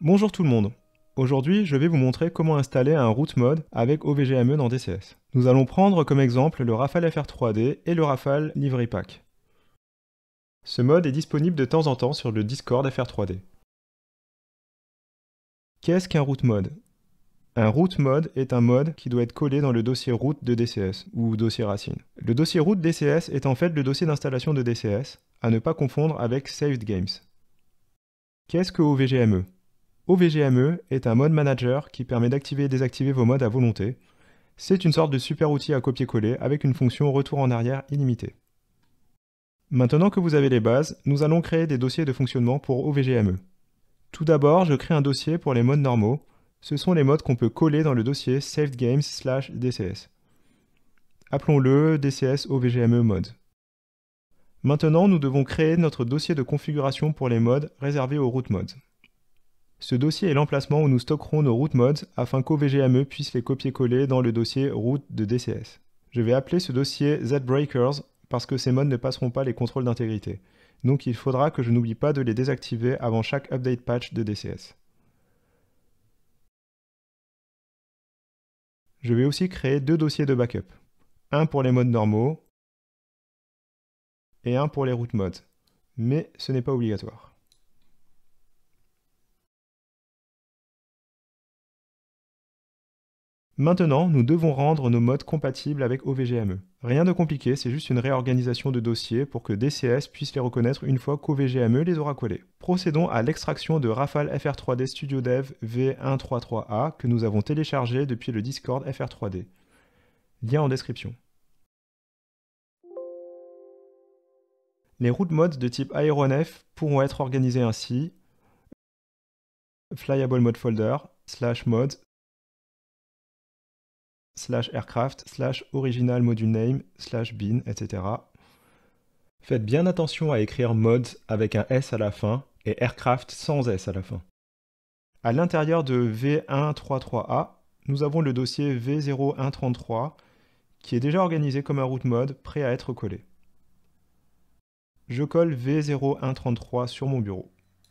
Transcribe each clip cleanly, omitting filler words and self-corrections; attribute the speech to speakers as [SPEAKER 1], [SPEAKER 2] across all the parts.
[SPEAKER 1] Bonjour tout le monde. Aujourd'hui, je vais vous montrer comment installer un root mode avec OVGME dans DCS. Nous allons prendre comme exemple le Rafale FR 3D et le Rafale Livery Pack. Ce mode est disponible de temps en temps sur le Discord FR 3D. Qu'est-ce qu'un root mode? Un root mode est un mode qui doit être collé dans le dossier root de DCS, ou dossier racine. Le dossier root DCS est en fait le dossier d'installation de DCS, à ne pas confondre avec Saved Games. Qu'est-ce que OVGME? OVGME est un mode manager qui permet d'activer et désactiver vos modes à volonté. C'est une sorte de super outil à copier-coller avec une fonction retour en arrière illimitée. Maintenant que vous avez les bases, nous allons créer des dossiers de fonctionnement pour OVGME. Tout d'abord, je crée un dossier pour les modes normaux. Ce sont les modes qu'on peut coller dans le dossier savedgames/dcs. Appelons-le DCS OVGME mode. Maintenant, nous devons créer notre dossier de configuration pour les modes réservés aux root modes. Ce dossier est l'emplacement où nous stockerons nos root mods afin qu'OVGME puisse les copier-coller dans le dossier root de DCS. Je vais appeler ce dossier zbreakers parce que ces mods ne passeront pas les contrôles d'intégrité. Donc il faudra que je n'oublie pas de les désactiver avant chaque update patch de DCS. Je vais aussi créer deux dossiers de backup. Un pour les modes normaux et un pour les root mods. Mais ce n'est pas obligatoire. Maintenant, nous devons rendre nos modes compatibles avec OVGME. Rien de compliqué, c'est juste une réorganisation de dossiers pour que DCS puisse les reconnaître une fois qu'OVGME les aura collés. Procédons à l'extraction de Rafale FR 3D Studio Dev V133A que nous avons téléchargé depuis le Discord FR 3D. Lien en description. Les root mods de type aéronef pourront être organisés ainsi: flyable mode folder, /mod, /aircraft, /original module name, /bin, etc. Faites bien attention à écrire mods avec un S à la fin et aircraft sans S à la fin. À l'intérieur de V133A, nous avons le dossier V0133 qui est déjà organisé comme un root mode prêt à être collé. Je colle V0133 sur mon bureau.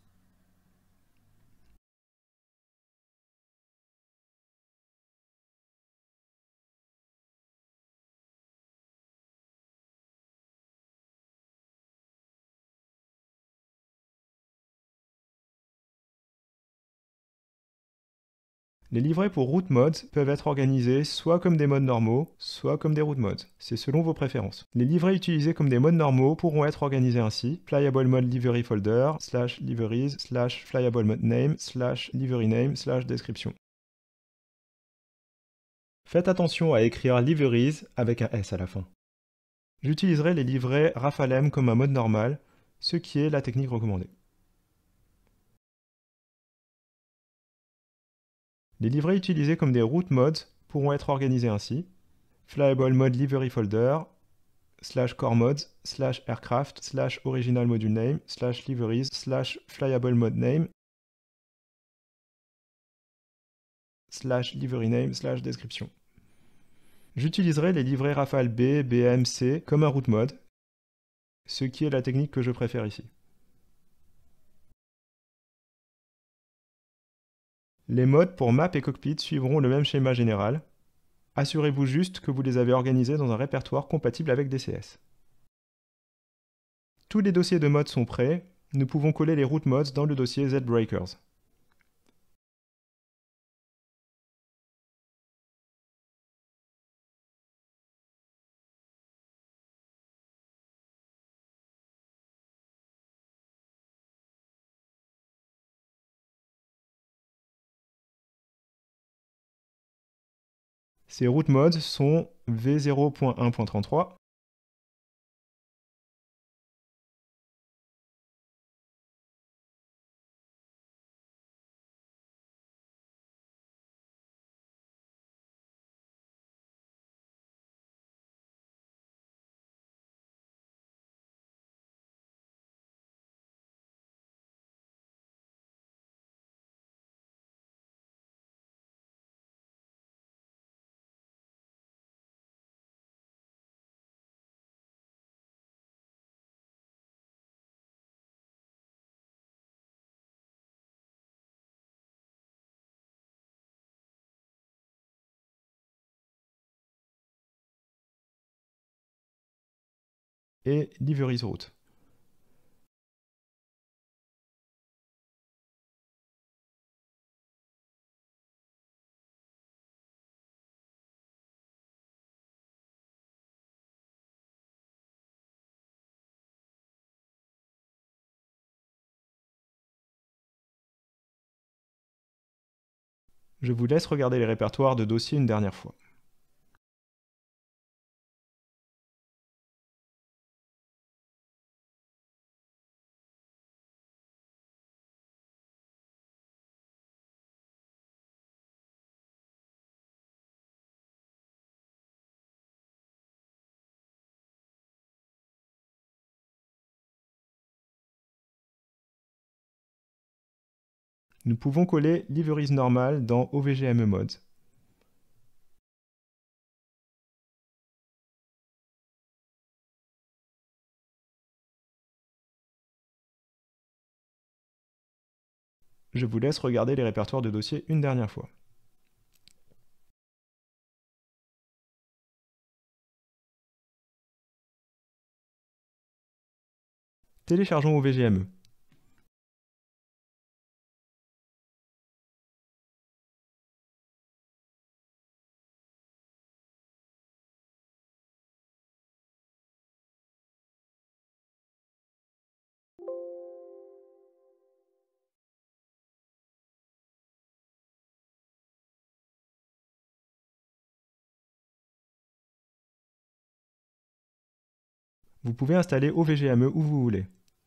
[SPEAKER 1] Les livrets pour root mods peuvent être organisés soit comme des modes normaux, soit comme des root mods. C'est selon vos préférences. Les livrets utilisés comme des modes normaux pourront être organisés ainsi: flyable mode livery folder, /liveries, /flyable mode name, /livery name, /description. Faites attention à écrire liveries avec un S à la fin. J'utiliserai les livrets Rafalem comme un mode normal, ce qui est la technique recommandée. Les livrets utilisés comme des root mods pourront être organisés ainsi: flyable mode livery folder, /core mods, /aircraft, /original module name, /liveries, /flyable mode name, /livery name, /description. J'utiliserai les livrets Rafale B, BM, C comme un root mode, ce qui est la technique que je préfère ici. Les modes pour map et cockpit suivront le même schéma général. Assurez-vous juste que vous les avez organisés dans un répertoire compatible avec DCS. Tous les dossiers de modes sont prêts, nous pouvons coller les root mods dans le dossier zbreakers. Ces root mods sont V0.1.33, et liveries root. Je vous laisse regarder les répertoires de dossiers une dernière fois. Nous pouvons coller liveries normales dans OVGME Mods. Je vous laisse regarder les répertoires de dossiers une dernière fois. Téléchargeons OVGME. Vous pouvez installer OVGME où vous voulez.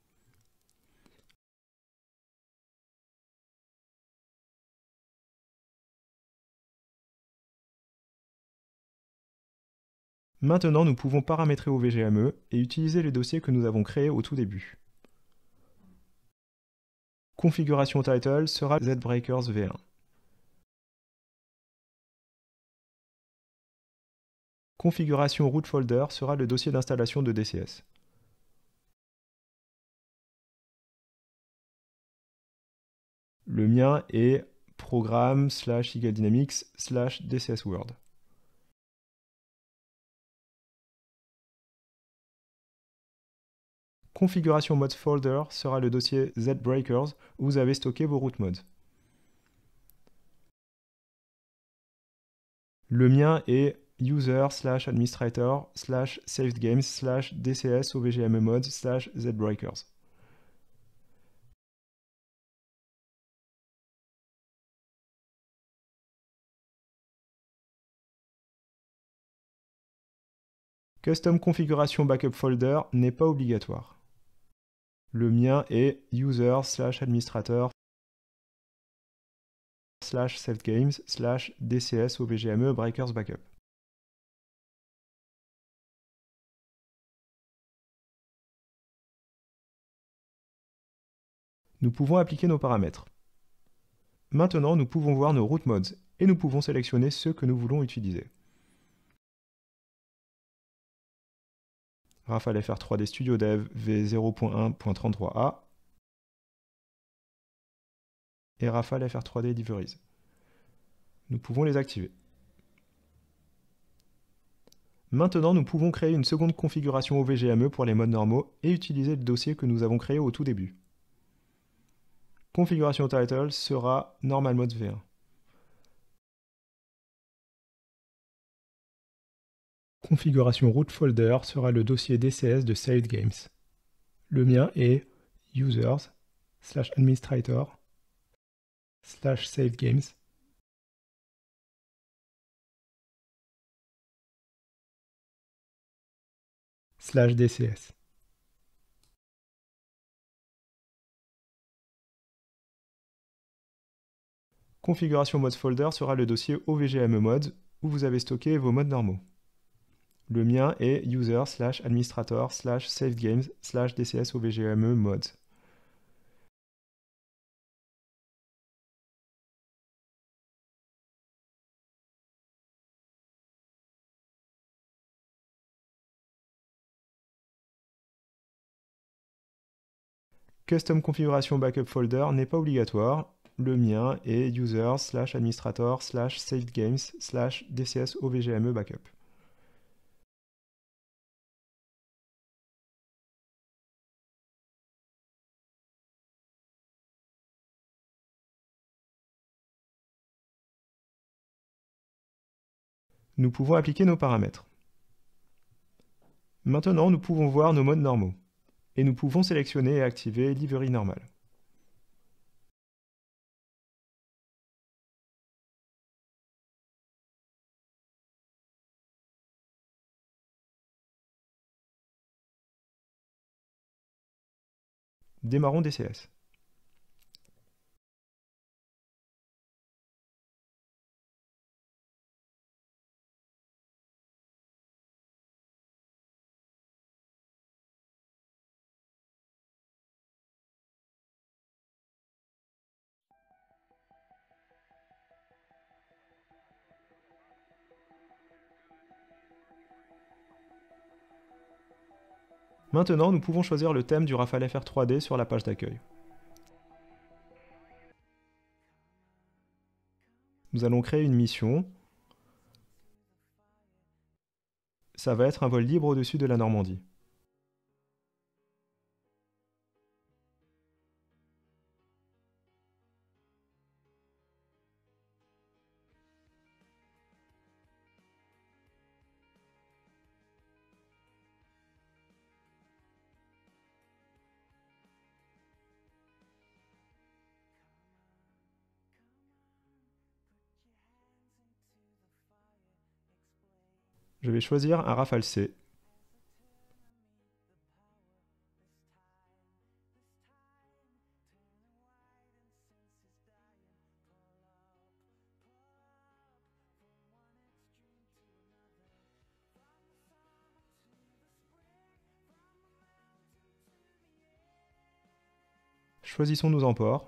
[SPEAKER 1] Maintenant, nous pouvons paramétrer OVGME et utiliser les dossiers que nous avons créés au tout début. Configuration title sera ZBreakers V1. Configuration root folder sera le dossier d'installation de DCS. Le mien est programme/eagledynamics/DCS-Word. Configuration mods folder sera le dossier ZBreakers où vous avez stocké vos root mods. Le mien est user/administrator/savedgames/dcs-ovgmemods/zbreakers. Custom configuration backup folder n'est pas obligatoire. Le mien est user/administrator/savedgames/dcs-ovgme-breakers-backup. Nous pouvons appliquer nos paramètres. Maintenant, nous pouvons voir nos root mods et nous pouvons sélectionner ceux que nous voulons utiliser. Rafale FR 3D Studio Dev V0.1.33a et Rafale FR 3D Liveries. Nous pouvons les activer. Maintenant, nous pouvons créer une seconde configuration OVGME pour les modes normaux et utiliser le dossier que nous avons créé au tout début. Configuration title sera Normal Mods V1. Configuration root folder sera le dossier DCS de Saved Games. Le mien est users/savedgames/DCS. Configuration mods folder sera le dossier OVGME mods où vous avez stocké vos modes normaux. Le mien est user/administrator/savedgames/dcs-ovgme-mods. Custom configuration backup folder n'est pas obligatoire. Le mien est user/administrator/savedgames/dcs-ovgme-backup. Nous pouvons appliquer nos paramètres. Maintenant, nous pouvons voir nos modes normaux. Et nous pouvons sélectionner et activer Livery Normal. Démarrons DCS. Maintenant, nous pouvons choisir le thème du Rafale FR 3D sur la page d'accueil. Nous allons créer une mission. Ça va être un vol libre au-dessus de la Normandie. Je vais choisir un Rafale C. Choisissons nos emports.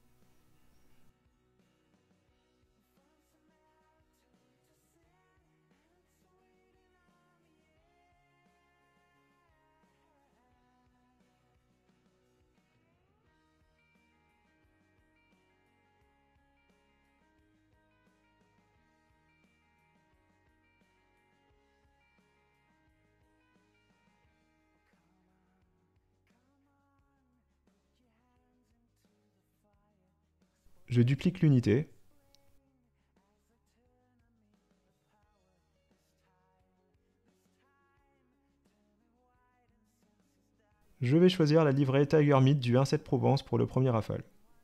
[SPEAKER 1] Je duplique l'unité. Je vais choisir la livrée Tiger Meat du 1.7 Provence pour le premier Rafale.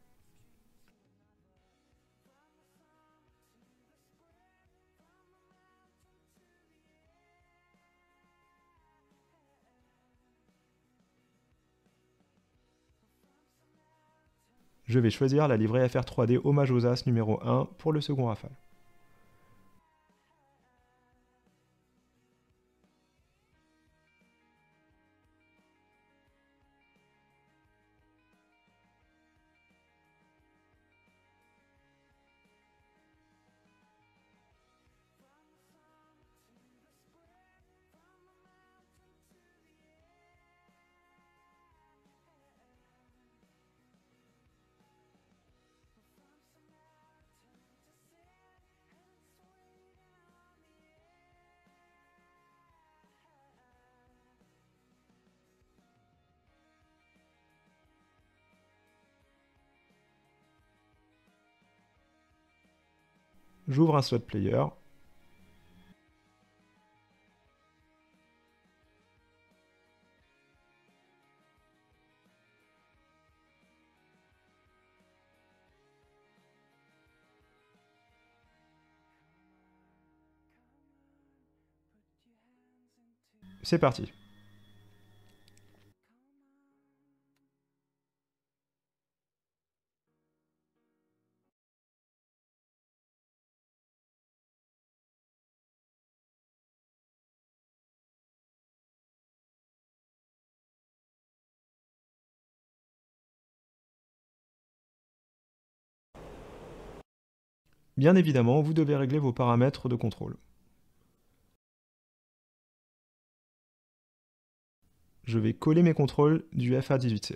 [SPEAKER 1] Je vais choisir la livrée FR 3D Hommage aux As numéro 1 pour le second Rafale. J'ouvre un slot player. C'est parti. Bien évidemment, vous devez régler vos paramètres de contrôle. Je vais coller mes contrôles du FA18C.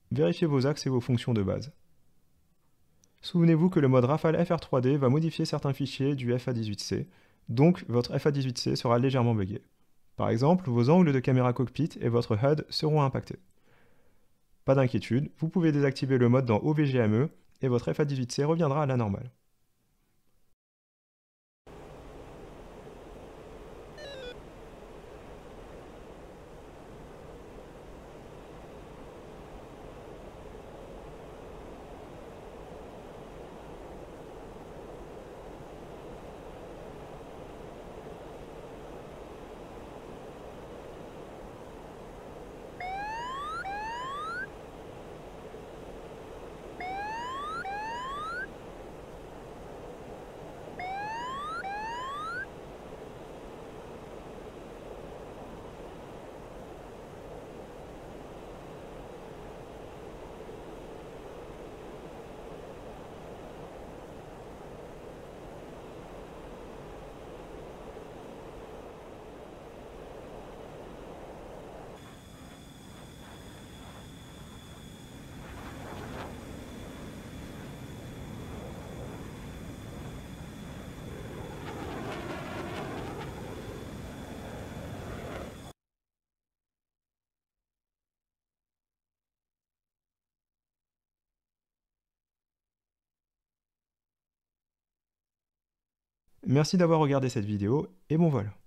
[SPEAKER 1] vérifiez vos axes et vos fonctions de base. Souvenez-vous que le mode Rafale FR3D va modifier certains fichiers du FA18C, donc votre FA18C sera légèrement buggé. Par exemple, vos angles de caméra cockpit et votre HUD seront impactés. Pas d'inquiétude, vous pouvez désactiver le mode dans OVGME et votre FA18C reviendra à la normale. Merci d'avoir regardé cette vidéo et bon vol!